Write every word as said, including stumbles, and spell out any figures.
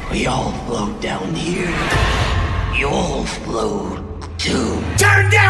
We all float down here. You'll float too. Turn down!